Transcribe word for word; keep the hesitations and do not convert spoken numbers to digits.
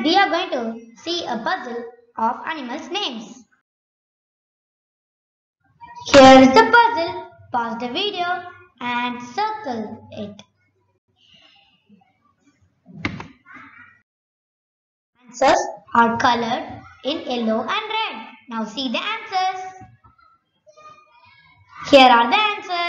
we are going to see a puzzle of animals' names. Here is the puzzle. Pause the video and circle it. Answers are colored in yellow and red. Now see the answers. Here are the answers.